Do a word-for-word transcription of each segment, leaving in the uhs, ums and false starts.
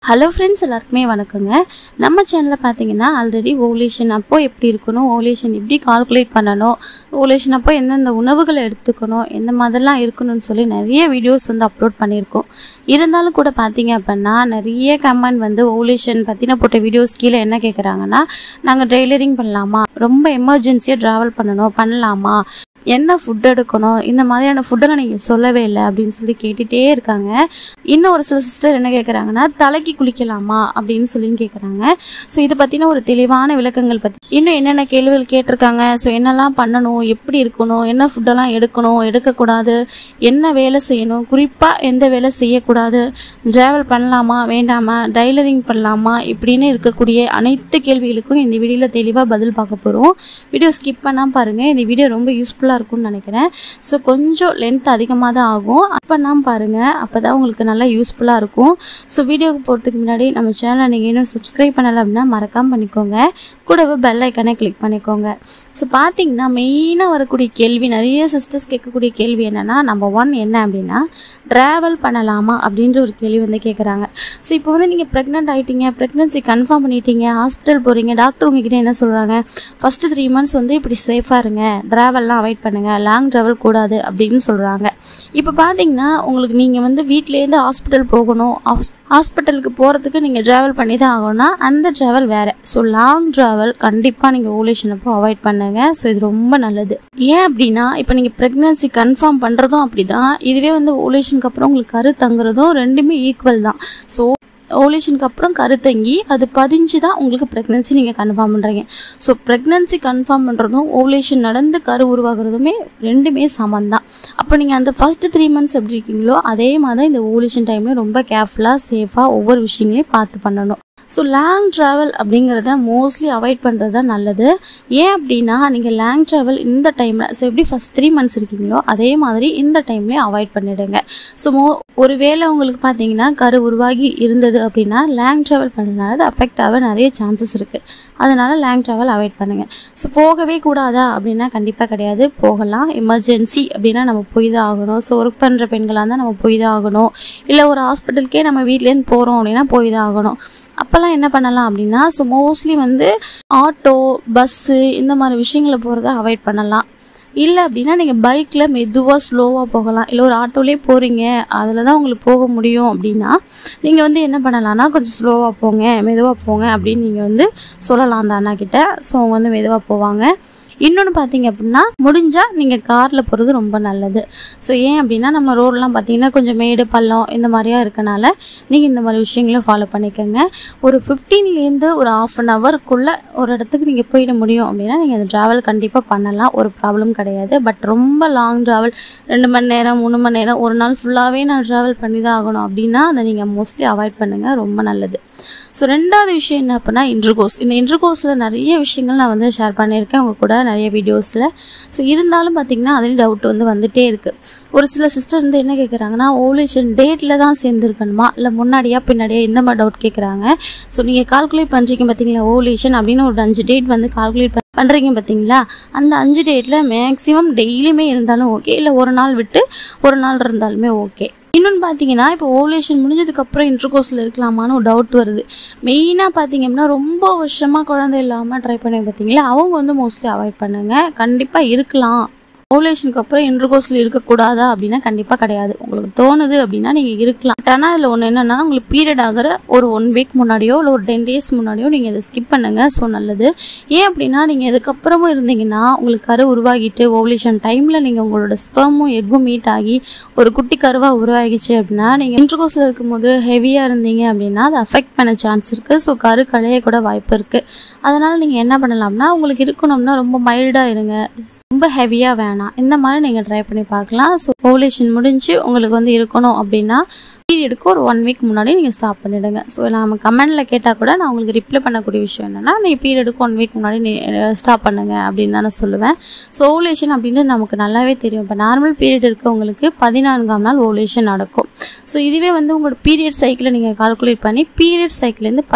Hello friends, எல்லாருக்குமே வணக்கங்க. நம்ம சேனல்ல பாத்தீங்கன்னா ஆல்ரெடி ovulation அப்போ எப்படி இருக்கணும், ovulation எப்படி கால்குலேட் பண்ணனும், ovulation அப்போ எந்தெந்த உணவுகளை எடுத்துக்கணும், எந்த மாதிரிலாம் இருக்கணும்னு சொல்லி நிறைய வீடியோஸ் வந்து அப்லோட் பண்ணிருக்கோம். இருந்தாலும் கூட பாத்தீங்க அப்படினா நிறைய கமெண்ட் வந்து ovulation பத்தின போட்ட வீடியோஸ் கீழ என்ன கேக்குறாங்கன்னா, நாங்க டெய்லரிங் பண்ணலாமா, ரொம்ப எமர்ஜென்சியா டிராவல் பண்ணனும், பண்ணலாமா, என்ன ஃபுட் எடுக்கணும், இந்த மாதிரியான ஃபுட்டெல்லாம் நீங்க சொல்லவே இல்லை அப்படின்னு சொல்லி கேட்டுட்டே இருக்காங்க. இன்னும் ஒரு சில சிஸ்டர் என்ன கேட்குறாங்கன்னா தலைக்கு குளிக்கலாமா அப்படின்னு சொல்லி கேட்குறாங்க. ஸோ இதை பற்றின ஒரு தெளிவான விளக்கங்கள் பற்றி இன்னும் என்னென்ன கேள்விகள் கேட்டிருக்காங்க, ஸோ என்னெல்லாம் பண்ணணும், எப்படி இருக்கணும், என்ன ஃபுட்டெல்லாம் எடுக்கணும், எடுக்கக்கூடாது, என்ன வேலை செய்யணும், குறிப்பாக எந்த வேலை செய்யக்கூடாது, ட்ராவல் பண்ணலாமா வேண்டாமா, டைலரிங் பண்ணலாமா இப்படின்னு இருக்கக்கூடிய அனைத்து கேள்விகளுக்கும் இந்த வீடியோவில் தெளிவாக பதில் பார்க்க போகிறோம். வீடியோ ஸ்கிப் பண்ணாமல் பாருங்கள். இந்த வீடியோ ரொம்ப யூஸ்ஃபுல்லாக இருக்கும்னு நினைக்கிறேன். ஸோ கொஞ்சம் லென்த் அதிகமாக தான் ஆகும். அப்போ நான் பாருங்கள், அப்போ தான் உங்களுக்கு நல்லா யூஸ்ஃபுல்லாக இருக்கும். ஸோ வீடியோக்கு போகிறதுக்கு முன்னாடி நம்ம சேனலை நீங்கள் இன்னும் சப்ஸ்கிரைப் பண்ணலை அப்படின்னா மறக்காமல் பண்ணிக்கோங்க. கூடவே பெல் ஐக்கானே கிளிக் பண்ணிக்கோங்க. ஸோ பார்த்தீங்கன்னா மெயினாக வரக்கூடிய கேள்வி, நிறைய சிஸ்டர்ஸ் கேட்கக்கூடிய கேள்வி என்னென்னா, நம்பர் ஒன் என்ன அப்படின்னா ட்ராவல் பண்ணலாமா அப்படின்ற ஒரு கேள்வி வந்து கேட்குறாங்க. ஸோ இப்போ வந்து நீங்கள் ப்ரெக்னென்ட் ஆகிட்டீங்க, ப்ரெக்னன்சி கன்ஃபார்ம் பண்ணிட்டீங்க, ஹாஸ்பிட்டல் போகிறீங்க, டாக்டர் உங்ககிட்ட என்ன சொல்கிறாங்க, ஃபஸ்ட்டு த்ரீ மந்த்ஸ் வந்து இப்படி சேஃபாக இருங்க, ட்ராவல்லாம் அவாய்ட் பண்ணுங்கள், லாங் ட்ராவல் கூடாது அப்படின்னு சொல்கிறாங்க. இப்போ பார்த்தீங்கன்னா உங்களுக்கு நீங்கள் வந்து வீட்டிலேருந்து ஹாஸ்பிட்டல் போகணும், ஹாஸ்பிட்டலுக்கு போகிறதுக்கு நீங்கள் ட்ராவல் பண்ணி தான் ஆகணும்னா அந்த ட்ராவல் வேறு. ஸோ லாங் ட்ராவல் கண்டிப்பாக நீங்கள் ஓவலேஷன் அப்போ அவாய்ட் பண்ணுங்க. ஸோ இது ரொம்ப நல்லது. ஏன் அப்படின்னா இப்போ நீங்கள் ப்ரெக்னன்சி கன்ஃபார்ம் பண்ணுறதும் அப்படி தான், இதுவே வந்து ஓவலேஷனுக்கு அப்புறம் உங்களுக்கு கரு தங்குறதும் ரெண்டுமே ஈக்குவல் தான். ஸோ ஓவலேஷனுக்கு அப்புறம் கருத்தங்கி அது பதிஞ்சு தான் உங்களுக்கு ப்ரெக்னன்சி நீங்கள் கன்ஃபார்ம் பண்ணுறீங்க. ஸோ ப்ரெக்னன்சி கன்ஃபார்ம் பண்ணுறதும் ஓவலேஷன் நடந்து கரு உருவாகிறதுமே ரெண்டுமே சமம் தான். அப்போ நீங்கள் அந்த ஃபர்ஸ்ட் த்ரீ மந்த்ஸ் எப்படி இருக்கீங்களோ அதே மாதிரி தான் இந்த ஓவலேஷன் டைமில் ரொம்ப கேர்ஃபுல்லாக சேஃபாக ஒவ்வொரு விஷயங்களையும் பார்த்து பண்ணணும். ஸோ லாங் ட்ராவல் அப்படிங்கிறத மோஸ்ட்லி அவாய்ட் பண்ணுறது தான் நல்லது. ஏன் அப்படின்னா நீங்கள் லாங் ட்ராவல் இந்த டைமில், ஸோ எப்படி ஃபஸ்ட் த்ரீ மந்த்ஸ் இருக்கீங்களோ அதே மாதிரி இந்த டைம்லேயே அவாய்ட் பண்ணிவிடுங்க. ஸோ மோ ஒருவேளை உங்களுக்கு பார்த்தீங்கன்னா கரு உருவாகி இருந்தது அப்படின்னா லாங் ட்ராவல் பண்ணுறதுனால அது அஃபெக்ட் ஆக நிறைய சான்சஸ் இருக்குது. அதனால் லாங் ட்ராவல் அவாய்ட் பண்ணுங்கள். ஸோ போகவே கூடாதா அப்படின்னா கண்டிப்பாக கிடையாது, போகலாம். எமர்ஜென்சி அப்படின்னா நம்ம போய் தான் ஆகணும். ஸோ ஒர்க் பண்ணுற பெண்களாக இருந்தால் நம்ம போய் தான் ஆகணும், இல்லை ஒரு ஹாஸ்பிட்டலுக்கே நம்ம வீட்லேருந்து போகிறோம் அப்படின்னா போய் தான் ஆகணும். அப்போல்லாம் என்ன பண்ணலாம் அப்படின்னா, ஸோ மோஸ்ட்லி வந்து ஆட்டோ, பஸ்ஸு இந்த மாதிரி விஷயங்களை போகிறத அவாய்ட் பண்ணலாம். இல்லை அப்படின்னா நீங்கள் பைக்கில் மெதுவாக ஸ்லோவாக போகலாம். இல்லை ஒரு ஆட்டோலேயே போகிறீங்க, அதில் தான் உங்களுக்கு போக முடியும் அப்படின்னா நீங்கள் வந்து என்ன பண்ணலான்னா கொஞ்சம் ஸ்லோவாக போங்க, மெதுவாக போங்க அப்படின்னு நீங்கள் வந்து சொல்லலாம் அந்த அண்ணா கிட்ட. ஸோ அவங்க வந்து மெதுவாக போவாங்க. இன்னொன்று பார்த்தீங்க அப்படின்னா முடிஞ்சால் நீங்கள் காரில் போகிறது ரொம்ப நல்லது. ஸோ ஏன் அப்படின்னா நம்ம ரோடெலாம் பார்த்தீங்கன்னா கொஞ்சம் மேடு பள்ளம் இந்த மாதிரியா இருக்கனால நீங்கள் இந்த மாதிரி விஷயங்களும் ஃபாலோ பண்ணிக்கோங்க. ஒரு ஃபிஃப்டீன்லேருந்து ஒரு ஆஃப் அன் ஹவருக்குள்ளே ஒரு இடத்துக்கு நீங்கள் போயிட முடியும் அப்படின்னா நீங்கள் அந்த ட்ராவல் கண்டிப்பாக பண்ணலாம், ஒரு ப்ராப்ளம் கிடையாது. பட் ரொம்ப லாங் ட்ராவல் ரெண்டு மணி நேரம் மூணு மணி நேரம் ஒரு நாள் ஃபுல்லாகவே நான் ட்ராவல் பண்ணி தான் ஆகணும் அப்படின்னா அதை நீங்கள் மோஸ்ட்லி அவாய்ட் பண்ணுங்கள், ரொம்ப நல்லது. ஸோ ரெண்டாவது விஷயம் என்ன அப்படின்னா இன்டர்கோர்ஸ். இந்த இன்டர்கோர்ஸில் நிறைய விஷயங்கள் நான் வந்து ஷேர் பண்ணியிருக்கேன் உங்கள் கூட நிறைய வீடியோஸில். ஸோ இருந்தாலும் பார்த்தீங்கன்னா அதுலேயும் டவுட் வந்து வந்துகிட்டே இருக்குது. ஒரு சில சிஸ்டர் வந்து என்ன கேட்குறாங்கன்னா ஓவலேஷன் டேட்டில் தான் சேர்ந்துருக்கணுமா இல்லை முன்னாடியா பின்னாடியா இந்த மாதிரி டவுட் கேட்குறாங்க. ஸோ நீங்கள் கால்குலேட் பண்ணுறீங்க பார்த்தீங்களா ஓவலேஷன் அப்படின்னு ஒரு அஞ்சு டேட் வந்து கால்குலேட் பண்ணுறீங்க பார்த்தீங்களா, அந்த அஞ்சு டேட்டில் மேக்ஸிமம் டெய்லியுமே இருந்தாலும் ஓகே, இல்லை ஒரு நாள் விட்டு ஒரு நாள் இருந்தாலுமே ஓகே. இன்னொன்று பார்த்தீங்கன்னா இப்போ ஓவலேஷன் முடிஞ்சதுக்கப்புறம் இன்டர்கோர்ஸில் இருக்கலாமான்னு ஒரு டவுட் வருது. மெயினாக பார்த்தீங்க அப்படின்னா ரொம்ப வருஷமாக குழந்தை இல்லாமல் ட்ரை பண்ணி பார்த்தீங்களா, அவங்க வந்து மோஸ்ட்லி அவாய்ட் பண்ணுங்கள். கண்டிப்பாக இருக்கலாம். ஓவலேஷனுக்கு அப்புறம் இன்டர்கோர்ஸில் இருக்கக்கூடாதா அப்படின்னா கண்டிப்பாக கிடையாது. உங்களுக்கு தோணுது அப்படின்னா நீங்கள் இருக்கலாம். ஆனால் அதில் ஒன்று என்னென்னா உங்களுக்கு பீரியட் ஆகிற ஒரு ஒன் வீக் முன்னாடியோ இல்லை ஒரு டென் டேஸ் முன்னாடியோ நீங்கள் இதை ஸ்கிப் பண்ணுங்கள். ஸோ நல்லது. ஏன் அப்படின்னா நீங்கள் இதுக்கப்புறமும் இருந்தீங்கன்னா உங்களுக்கு கரு உருவாகிட்டு ஓவலேஷன் டைமில் நீங்கள் உங்களோட ஸ்பெர்மும் எக்கும் மீட் ஆகி ஒரு குட்டி கருவாக உருவாகிச்சு அப்படின்னா நீங்கள் இன்டர்கோர்ஸில் இருக்கும்போது ஹெவியாக இருந்தீங்க அப்படின்னா அதை அஃபெக்ட் பண்ண சான்ஸ் இருக்குது. ஸோ கரு களைய கூட வாய்ப்பு இருக்குது. அதனால் நீங்கள் என்ன பண்ணலாம்னா உங்களுக்கு இருக்கணும்னா ரொம்ப மைல்டாக இருங்க, ரொம்ப ஹெவியாக வேணாம், இந்த மாதிரி நீங்கள் ட்ரை பண்ணி பார்க்கலாம். ஸோ ஓவலேஷன் முடிஞ்சு உங்களுக்கு வந்து இருக்கணும் அப்படின்னா பீரியடுக்கு ஒரு ஒன் வீக் முன்னாடி நீங்கள் ஸ்டாப் பண்ணிவிடுங்க. ஸோ நம்ம கமெண்டில் கேட்டால் கூட நான் உங்களுக்கு ரிப்ளை பண்ணக்கூடிய விஷயம் என்னென்னா நீங்கள் பீரியடுக்கு ஒன் வீக் முன்னாடி நீ ஸ்டாப் பண்ணுங்கள் அப்படின்னு தான் நான் சொல்லுவேன். ஸோ ஓவலேஷன் அப்படின்னு நமக்கு நல்லாவே தெரியும். இப்போ நார்மல் பீரியட் இருக்கவங்களுக்கு பதினான்காம் நாள் ஓவலேஷன் நடக்கும். ஸோ இதுவே வந்து உங்களோட பீரியட் சைக்கிளை நீங்கள் கால்குலேட் பண்ணி பீரியட் சைக்கிள்லேருந்து பதினா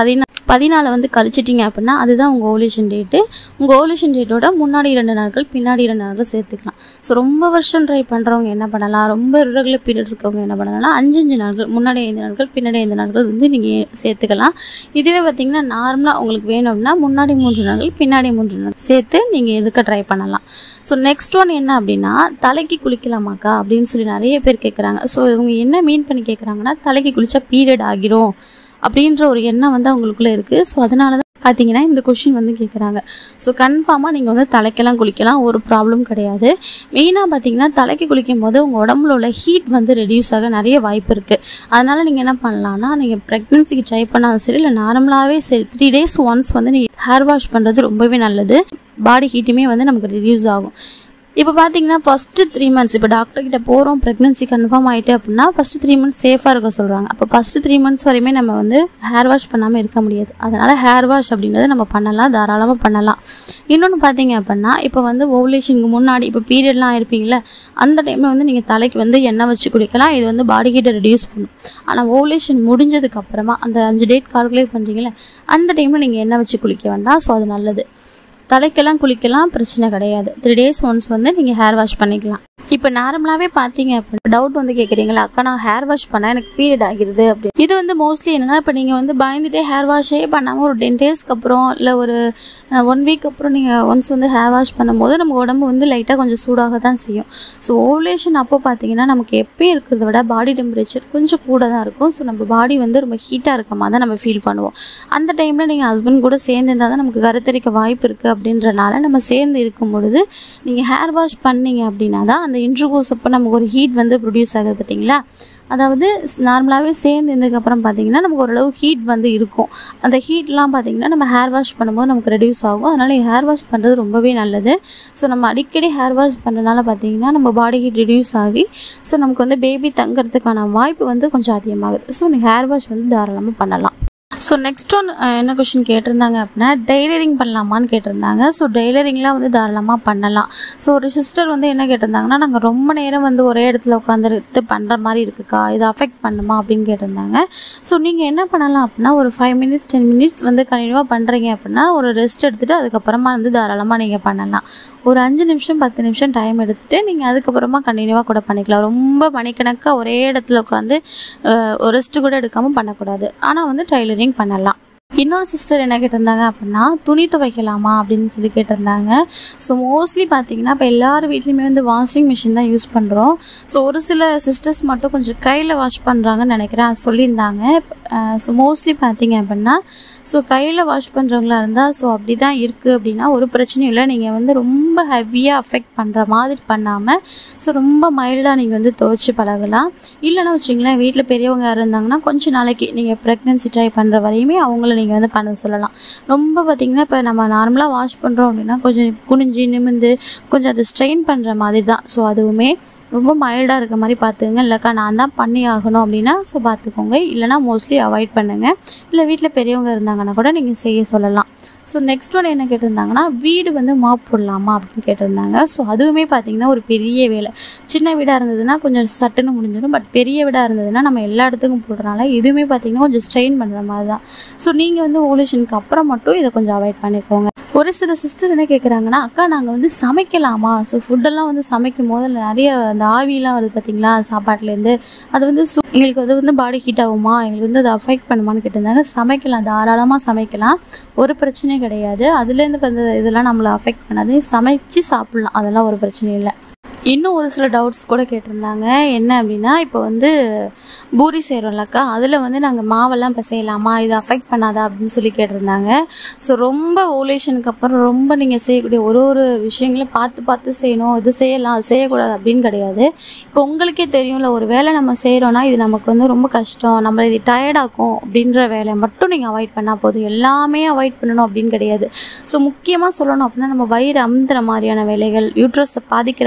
பதினாலு வந்து கழிச்சிட்டிங்க அப்படின்னா அதுதான் உங்கள் ஓவலேஷன் டேட்டு. உங்கள் ஓவலேஷன் டேட்டோட முன்னாடி இரண்டு நாட்கள் பின்னாடி இரண்டு நாட்கள் சேர்த்துக்கலாம். ஸோ ரொம்ப வருஷம் ட்ரை பண்ணுறவங்க என்ன பண்ணலாம், ரொம்ப ரெகுலர் பீரியட் இருக்கவங்க என்ன பண்ணலாம்னா அஞ்சு அஞ்சு நாட்கள் முன்னாடி ஐந்து நாட்கள் பின்னாடி ஐந்து நாட்கள் வந்து நீங்கள் சேர்த்துக்கலாம். இதுவே பார்த்திங்கன்னா நார்மலாக உங்களுக்கு வேணும் அப்படின்னா முன்னாடி மூன்று நாட்கள் பின்னாடி மூன்று நாட்கள் சேர்த்து நீங்கள் எடுக்க ட்ரை பண்ணலாம். ஸோ நெக்ஸ்ட் ஒன் என்ன அப்படின்னா தலைக்கு குளிக்கலாமாக்கா அப்படின்னு சொல்லி நிறைய பேர் கேட்குறாங்க. ஸோ இவங்க என்ன மீன் பண்ணி கேட்குறாங்கன்னா தலைக்கு குளித்தா பீரியட் ஆகிரும் அப்படின்ற ஒரு எண்ணம் வந்து அவங்களுக்குள்ளே இருக்குது. ஸோ அதனால தான் பார்த்தீங்கன்னா இந்த கொஷின் வந்து கேட்குறாங்க. ஸோ கன்ஃபார்மாக நீங்கள் வந்து தலைக்கெல்லாம் குளிக்கலாம், ஒரு ப்ராப்ளம் கிடையாது. மெயினாக பார்த்தீங்கன்னா தலைக்கு குளிக்கும் போது உங்கள் உடம்புல உள்ள ஹீட் வந்து ரெடியூஸ் ஆக நிறைய வாய்ப்பு இருக்குது. அதனால் நீங்கள் என்ன பண்ணலான்னா நீங்கள் ப்ரெக்னென்சிக்கு ட்ரை பண்ணாலும் சரி இல்லை நார்மலாகவே சரி த்ரீ டேஸ் ஒன்ஸ் வந்து நீங்கள் ஹேர் வாஷ் பண்ணுறது ரொம்பவே நல்லது. பாடி ஹீட்டுமே வந்து நமக்கு ரெடியூஸ் ஆகும். இப்போ பார்த்தீங்கன்னா ஃபஸ்ட்டு த்ரீ மந்த்ஸ் இப்போ டாக்டர்கிட்ட போகிறோம் ப்ரெக்னென்சி கன்ஃபார்ம் ஆகிட்டு அப்படின்னா ஃபஸ்ட்டு த்ரீ மந்த்ஸ் சேஃபாக இருக்க சொல்கிறாங்க. அப்போ ஃபஸ்ட்டு த்ரீ மந்த்ஸ் வரையுமே நம்ம வந்து ஹேர் வாஷ் பண்ணாமல் இருக்க முடியாது. அதனால் ஹேர் வாஷ் அப்படின்றத நம்ம பண்ணலாம், தாராளமாக பண்ணலாம். இன்னொன்று பார்த்தீங்க அப்படின்னா இப்போ வந்து ஓவலேஷனுக்கு முன்னாடி இப்போ பீரியட்லாம் இருப்பீங்களே அந்த டைமில் வந்து நீங்கள் தலைக்கு வந்து எண்ணெய் வச்சு குளிக்கலாம். இது வந்து பாடி ஹீட்டை ரெடியூஸ் பண்ணும். ஆனால் ஓவலேஷன் முடிஞ்சதுக்கப்புறமா அந்த அஞ்சு டேட் கால்குலேட் பண்ணுறீங்களே அந்த டைமில் நீங்கள் எண்ணெய் வச்சு குளிக்க வேண்டாம். ஸோ அது நல்லது. தலைக்கெல்லாம் குளிக்கலாம், பிரச்சனை கிடையாது. த்ரீ டேஸ் ஒன்ஸ் வந்து நீங்கள் ஹேர் வாஷ் பண்ணிக்கலாம். இப்போ நார்மலாகவே பார்த்தீங்க அப்படின்னா டவுட் வந்து கேட்குறீங்களா, அக்கா நான் ஹேர் வாஷ் பண்ணால் எனக்கு பீரியட் ஆகிடுது அப்படி. இது வந்து மோஸ்ட்லி என்னென்னா இப்போ நீங்கள் வந்து பயந்துட்டே ஹேர் வாஷே பண்ணாமல் ஒரு டென் டேஸ்க்கு அப்புறம் இல்லை ஒரு ஒன் வீக் அப்புறம் நீங்கள் ஒன்ஸ் வந்து ஹேர் வாஷ் பண்ணும்போது நம்ம உடம்பு வந்து லைட்டாக கொஞ்சம் சூடாக தான் செய்யும். ஸோ ஓவலேஷன் அப்போ பார்த்தீங்கன்னா நமக்கு எப்பயும் இருக்கிறத விட பாடி டெம்பரேச்சர் கொஞ்சம் கூட தான் இருக்கும். ஸோ நம்ம பாடி வந்து ரொம்ப ஹீட்டாக இருக்க மாதிரி தான் நம்ம ஃபீல் பண்ணுவோம். அந்த டைமில் நீங்கள் ஹஸ்பண்ட் கூட சேர்ந்து இருந்தால் தான் நமக்கு கருத்தரிக்க வாய்ப்பு இருக்குது. அப்படின்றனால நம்ம சேர்ந்து இருக்கும் பொழுது நீங்கள் ஹேர் வாஷ் பண்ணீங்க அப்படின்னா தான் அந்த இன்ட்ரூகோஸ் அப்போ நமக்கு ஒரு ஹீட் வந்து ப்ரொடியூஸ் ஆகுது பார்த்தீங்களா. அதாவது நார்மலாகவே சேர்ந்து இருந்ததுக்கப்புறம் பார்த்தீங்கன்னா நமக்கு ஓரளவு ஹீட் வந்து இருக்கும். அந்த ஹீட்லாம் பார்த்தீங்கன்னா நம்ம ஹேர் வாஷ் பண்ணும்போது நமக்கு ரெடியூஸ் ஆகும். அதனால் ஹேர் வாஷ் பண்ணுறது ரொம்பவே நல்லது. ஸோ நம்ம அடிக்கடி ஹேர் வாஷ் பண்ணுறதுனால பார்த்தீங்கன்னா நம்ம பாடி ஹீட் ரெடியூஸ் ஆகி ஸோ நமக்கு வந்து பேபி தங்கிறதுக்கான வாய்ப்பு வந்து கொஞ்சம் அதிகமாகுது. ஸோ நீங்கள் ஹேர் வாஷ் வந்து தாராளமாக பண்ணலாம். ஸோ நெக்ஸ்ட் ஒன் என்ன கொஷின் கேட்டிருந்தாங்க அப்படின்னா டெய்லரிங் பண்ணலாமான்னு கேட்டிருந்தாங்க. ஸோ டெய்லரிங்லாம் வந்து தாராளமாக பண்ணலாம். ஸோ ஒரு சிஸ்டர் வந்து என்ன கேட்டிருந்தாங்கன்னா நாங்கள் ரொம்ப நேரம் வந்து ஒரே இடத்துல உட்காந்துட்டு பண்ணுற மாதிரி இருக்குக்கா, இது அஃபெக்ட் பண்ணுமா அப்படின்னு கேட்டிருந்தாங்க. ஸோ நீங்கள் என்ன பண்ணலாம் அப்படின்னா ஒரு ஃபைவ் மினிட்ஸ் டென் மினிட்ஸ் வந்து கண்டினியூவாக பண்ணுறீங்க அப்படின்னா ஒரு ரெஸ்ட் எடுத்துகிட்டு அதுக்கப்புறமா வந்து தாராளமாக நீங்கள் பண்ணலாம். ஒரு அஞ்சு நிமிஷம் பத்து நிமிஷம் டைம் எடுத்துகிட்டு நீங்கள் அதுக்கப்புறமா கண்டினியூவாக கூட பண்ணிக்கலாம். ரொம்ப மணிக்கணக்காக ஒரே இடத்துல உட்காந்து ஒரு ரெஸ்ட்டு கூட எடுக்காமல் பண்ணக்கூடாது. ஆனால் வந்து டைலரிங் பண்ணலாம். இன்னொரு சிஸ்டர் என்ன கேட்டிருந்தாங்க அப்படின்னா துணி துவைக்கலாமா அப்படின்னு சொல்லி கேட்டிருந்தாங்க. ஸோ மோஸ்ட்லி பார்த்தீங்கன்னா இப்போ எல்லார் வீட்லேயுமே வந்து வாஷிங் மிஷின் தான் யூஸ் பண்ணுறோம். ஸோ ஒரு சில சிஸ்டர்ஸ் மட்டும் கொஞ்சம் கையில் வாஷ் பண்ணுறாங்கன்னு நினைக்கிறேன் சொல்லியிருந்தாங்க. ஸோ மோஸ்ட்லி பார்த்தீங்க அப்படின்னா ஸோ கையில் வாஷ் பண்ணுறவங்களா இருந்தால் ஸோ அப்படி தான் இருக்குது அப்படின்னா ஒரு பிரச்சனையும் இல்லை. நீங்கள் வந்து ரொம்ப ஹெவியாக அஃபெக்ட் பண்ணுற மாதிரி பண்ணாமல் ஸோ ரொம்ப மைல்டாக நீங்கள் வந்து துவைச்சி பழகலாம். இல்லைன்னா வச்சிங்களேன் வீட்டில் பெரியவங்க யார் இருந்தாங்கன்னா கொஞ்சம் நாளைக்கு நீங்கள் ப்ரெக்னென்சி ட்ரை பண்ணுற வரையுமே அவங்கள நீங்கள் வந்து பண்ண சொல்லலாம். ரொம்ப பார்த்திங்கன்னா இப்போ நம்ம நார்மலாக வாஷ் பண்ணுறோம் அப்படின்னா கொஞ்சம் குனிஞ்சு நிமிந்து கொஞ்சம் அதை ஸ்ட்ரெயின் பண்ணுற மாதிரி தான். ஸோ அதுவுமே ரொம்ப மைல்டாக இருக்க மாதிரி பார்த்துக்கங்க. இல்லைக்கா நான் தான் பண்ணி ஆகணும் அப்படின்னா ஸோ பார்த்துக்கோங்க. இல்லைனா மோஸ்ட்லி அவாய்ட் பண்ணுங்கள். இல்லை வீட்டில் பெரியவங்க இருந்தாங்கன்னா கூட நீங்கள் செய்ய சொல்லலாம். ஸோ நெக்ஸ்ட் ஒன் என்ன கேட்டிருந்தாங்கன்னா வீடு வந்து மாப் போடலாமா அப்படின்னு கேட்டிருந்தாங்க. ஸோ அதுவுமே பார்த்திங்கன்னா ஒரு பெரிய வேலை. சின்ன வீடாக இருந்ததுன்னா கொஞ்சம் சட்டுன்னு முடிஞ்சிடும். பட் பெரிய வீடாக இருந்ததுன்னா நம்ம எல்லா இடத்துக்கும் போடுறதுனால இதுவுமே பார்த்திங்கன்னா கொஞ்சம் ஸ்ட்ரெயின் பண்ணுற மாதிரி தான். ஸோ நீங்கள் வந்து ஓவலேஷனுக்கு அப்புறம் மட்டும் இதை கொஞ்சம் அவாய்ட் பண்ணிக்கோங்க. ஒரு சில சிஸ்டர் என்ன கேட்குறாங்கன்னா அக்கா நாங்கள் வந்து சமைக்கலாமா, ஸோ ஃபுட்டெல்லாம் வந்து சமைக்கும் போது நிறைய அந்த ஆவிலாம் வருது பார்த்திங்களா சாப்பாட்லேருந்து, அது வந்து சு எங்களுக்கு அது வந்து பாடி ஹீட் ஆகுமா, எங்களுக்கு வந்து அதை அஃபெக்ட் பண்ணுமான்னு கேட்டிருந்தாங்க. சமைக்கலாம், தாராளமாக சமைக்கலாம், ஒரு பிரச்சனையும் கிடையாது. அதுலேருந்து வந்து இதெல்லாம் நம்மளை அஃபெக்ட் பண்ணாது, சமைச்சு சாப்பிட்லாம், அதெல்லாம் ஒரு பிரச்சனையும் இல்லை. இன்னும் ஒரு சில டவுட்ஸ் கூட கேட்டிருந்தாங்க. என்ன அப்படின்னா இப்போ வந்து பூரி செய்கிறோம்லக்கா அதில் வந்து நாங்கள் மாவெல்லாம் இப்போ செய்யலாமா, இது அஃபெக்ட் பண்ணாதா அப்படின்னு சொல்லி கேட்டிருந்தாங்க. ஸோ ரொம்ப ஓவலேஷனுக்கு அப்புறம் ரொம்ப நீங்கள் செய்யக்கூடிய ஒரு ஒரு விஷயங்களும் பார்த்து பார்த்து செய்யணும், இது செய்யலாம் அது செய்யக்கூடாது அப்படின்னு கிடையாது. இப்போ உங்களுக்கே தெரியும்ல, ஒரு வேலை நம்ம செய்கிறோன்னா இது நமக்கு வந்து ரொம்ப கஷ்டம், நம்மளை இது டயர்டாக்கும் அப்படின்ற வேலையை மட்டும் நீங்கள் அவாய்ட் பண்ணால் போதும். எல்லாமே அவாய்ட் பண்ணணும் அப்படின்னு கிடையாது. ஸோ முக்கியமாக சொல்லணும் அப்படின்னா நம்ம வயிறு அமுத்துற மாதிரியான வேலைகள், யூட்ரஸை பாதிக்கிற மாதிரி வேலை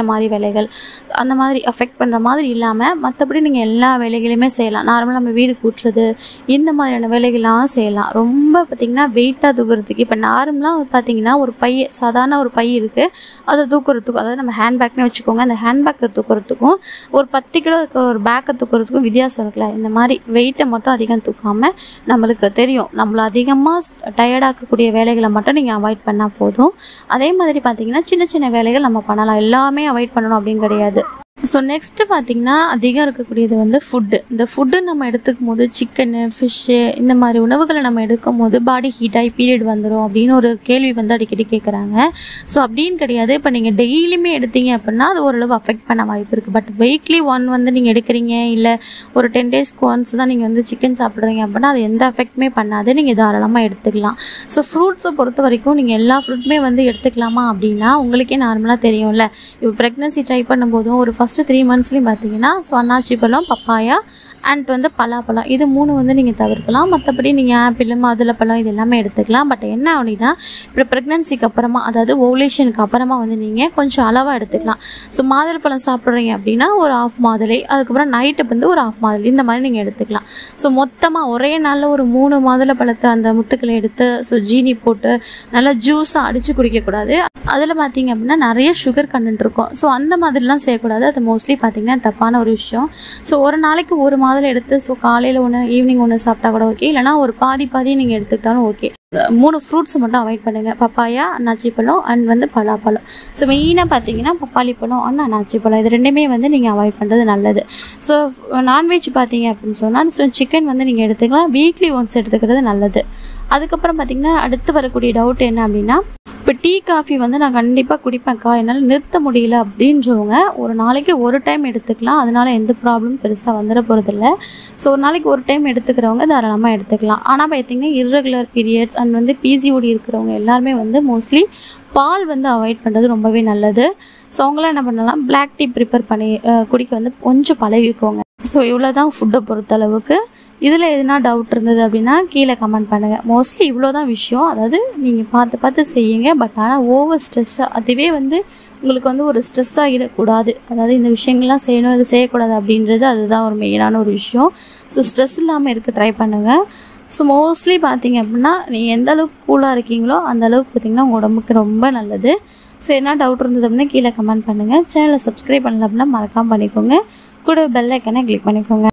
வேலைகள் அந்த மாதிரி அஃபெக்ட் பண்ணுற மாதிரி இல்லாமல் மற்றபடி நீங்கள் எல்லா வேலைகளையுமே செய்யலாம். நார்மலாக நம்ம வீடு கூட்டுறது இந்த மாதிரியான வேலைகள்லாம் செய்யலாம். ரொம்ப பார்த்திங்கன்னா வெயிட்டாக தூக்குறதுக்கு இப்போ நார்மலாக பார்த்திங்கன்னா ஒரு பை சாதாரண ஒரு பை இருக்குது, அதை தூக்குறதுக்கும் அதாவது நம்ம ஹேண்ட்பேக்னே வச்சுக்கோங்க, அந்த ஹேண்ட்பேக்கை தூக்குறதுக்கும் ஒரு பத்து கிலோ இருக்கிற ஒரு பேக்கை தூக்குறதுக்கும் வித்தியாசம் இருக்குல்ல. இந்த மாதிரி வெயிட்டை மட்டும் அதிகம் தூக்காமல் நம்மளுக்கு தெரியும் நம்மளை அதிகமாக டயர்டாக்கக்கூடிய வேலைகளை மட்டும் நீங்கள் அவாய்ட் பண்ணால் போதும். அதே மாதிரி பார்த்திங்கன்னா சின்ன சின்ன வேலைகள் நம்ம பண்ணலாம், எல்லாமே அவாய்ட் பண்ணணும் அப்படின்னு கிடையாது. ஸோ நெக்ஸ்ட்டு பார்த்திங்கன்னா அதிகம் இருக்கக்கூடியது வந்து ஃபுட்டு. இந்த ஃபுட்டு நம்ம எடுத்துக்கும் போது சிக்கனு ஃபிஷ்ஷு இந்த மாதிரி உணவுகளை நம்ம எடுக்கும் போது பாடி ஹீட்டாகி பீரியட் வந்துடும் அப்படின்னு ஒரு கேள்வி வந்து அடிக்கடி கேட்குறாங்க. ஸோ அப்படின்னு கிடையாது. இப்போ நீங்கள் டெய்லியுமே எடுத்தீங்க அப்படின்னா அது ஓரளவு அஃபெக்ட் பண்ண வாய்ப்பு இருக்குது. பட் வீக்லி ஒன் வந்து நீங்கள் எடுக்கிறீங்க, இல்லை ஒரு டென் டேஸ்க்கு ஒன்ஸ் தான் நீங்கள் வந்து சிக்கன் சாப்பிட்றீங்க அப்படின்னா அது எந்த அஃபெக்ட்டுமே பண்ணாது, நீங்கள் தாராளமாக எடுத்துக்கலாம். ஸோ ஃப்ரூட்ஸை பொறுத்த வரைக்கும் நீங்கள் எல்லா ஃப்ரூட்டுமே வந்து எடுத்துக்கலாமா அப்படின்னா உங்களுக்கே நார்மலாக தெரியும்ல. இப்போ ப்ரெக்னன்சி ட்ரை பண்ணும்போதும் ஒரு ஃபஸ்ட்டு த்ரீ மந்த்ஸ்லேயும் பார்த்தீங்கன்னா ஸோ அன்னாச்சி பழம், பப்பாயா அண்ட் வந்து பலாப்பழம் இது மூணு வந்து நீங்கள் தவிர்க்கலாம். மற்றபடி நீங்கள் ஆப்பிள், மாதுளப்பழம் இது எல்லாமே எடுத்துக்கலாம். பட் என்ன அப்படின்னா இப்போ ப்ரெக்னன்சிக்கு அப்புறமா அதாவது ஓவலேஷனுக்கு அப்புறமா வந்து நீங்கள் கொஞ்சம் அளவாக எடுத்துக்கலாம். ஸோ மாதுளப்பழம் சாப்பிட்றீங்க அப்படின்னா ஒரு ஆஃப் மாதுளை, அதுக்கப்புறம் நைட்டு வந்து ஒரு ஆஃப் மாதுளை இந்த மாதிரி நீங்கள் எடுத்துக்கலாம். ஸோ மொத்தமாக ஒரே நாளில் ஒரு மூணு மாதுளப்பழத்தை அந்த முத்துக்களை எடுத்து ஸோ ஜீனி போட்டு நல்லா ஜூஸாக அடித்து குடிக்கக்கூடாது. அதில் பார்த்தீங்க அப்படின்னா நிறைய சுகர் கண்டென்ட் இருக்கும். ஸோ அந்த மாதிரிலாம் செய்யக்கூடாது. அது மோஸ்ட்லி பார்த்திங்கன்னா தப்பான ஒரு விஷயம். ஸோ ஒரு நாளைக்கு ஒரு மாதுளை எடுத்து ஸோ காலையில் ஒன்று ஈவினிங் ஒன்று சாப்பிட்டா கூட ஓகே, இல்லைனா ஒரு பாதி பாதி நீங்கள் எடுத்துக்கிட்டாலும் ஓகே. மூணு ஃப்ரூட்ஸை மட்டும் அவாய்ட் பண்ணுங்கள், பப்பாயா, அன்னாச்சி பழம் அண்ட் வந்து பலாப்பழம். ஸோ மெயினாக பார்த்தீங்கன்னா பப்பாளி பழம் அண்ட் அன்னாச்சி பழம் இது ரெண்டுமே வந்து நீங்கள் அவாய்ட் பண்ணுறது நல்லது. ஸோ நான்வெஜ் பார்த்தீங்க அப்படின்னு சொன்னால் ஸோ சிக்கன் வந்து நீங்கள் எடுத்துக்கலாம், வீக்லி ஒன்ஸ் எடுத்துக்கிறது நல்லது. அதுக்கப்புறம் பார்த்திங்கன்னா அடுத்து வரக்கூடிய டவுட் என்ன அப்படின்னா இப்போ டீ காஃபி வந்து நான் கண்டிப்பாக குடிப்பேன்க்கா, என்னால் நிறுத்த முடியல அப்படின்றவங்க ஒரு நாளைக்கு ஒரு டைம் எடுத்துக்கலாம், அதனால் எந்த ப்ராப்ளம் பெருசாக வந்துட போகிறதில்ல. ஸோ ஒரு நாளைக்கு ஒரு டைம் எடுத்துக்கிறவங்க தாராளமாக எடுத்துக்கலாம். ஆனால் பார்த்திங்கன்னா இர்ரெகுலர் பீரியட்ஸ் அண்ட் வந்து பிசிஓடி இருக்கிறவங்க எல்லாருமே வந்து மோஸ்ட்லி பால் வந்து அவாய்ட் பண்ணுறது ரொம்பவே நல்லது. ஸோ அவங்களாம் என்ன பண்ணலாம், பிளாக் டீ ப்ரிப்பேர் பண்ணி குடிக்க வந்து கொஞ்சம் பழகிக்கோங்க. ஸோ இவ்வளோ தான் ஃபுட்டை பொறுத்தளவுக்கு. இதில் எதுனா டவுட் இருந்தது அப்படின்னா கீழே கமெண்ட் பண்ணுங்கள். மோஸ்ட்லி இவ்வளோ தான் விஷயம், அதாவது நீங்கள் பார்த்து பார்த்து செய்யுங்க. பட் ஆனால் ஓவர் ஸ்ட்ரெஸ்ஸாக அதுவே வந்து உங்களுக்கு வந்து ஒரு ஸ்ட்ரெஸ்ஸாக இருக்கக்கூடாது. அதாவது இந்த விஷயங்கள்லாம் செய்யணும் இது செய்யக்கூடாது அப்படின்றது அதுதான் ஒரு மெயினான ஒரு விஷயம். ஸோ ஸ்ட்ரெஸ் இல்லாமல் இருக்க ட்ரை பண்ணுங்கள். ஸோ மோஸ்ட்லி பார்த்தீங்க அப்படின்னா நீங்கள் எந்த அளவுக்கு கூலாக இருக்கீங்களோ அந்த அளவுக்கு பார்த்திங்கன்னா உங்கள் உடம்புக்கு ரொம்ப நல்லது. ஸோ என்ன டவுட் இருந்தது அப்படின்னா கீழே கமெண்ட் பண்ணுங்கள். சேனலை சப்ஸ்கிரைப் பண்ணல அப்படின்னா மறக்காமல் பண்ணிக்கோங்க. கூட பெல் ஐக்கனை கிளிக் பண்ணிக்கோங்க.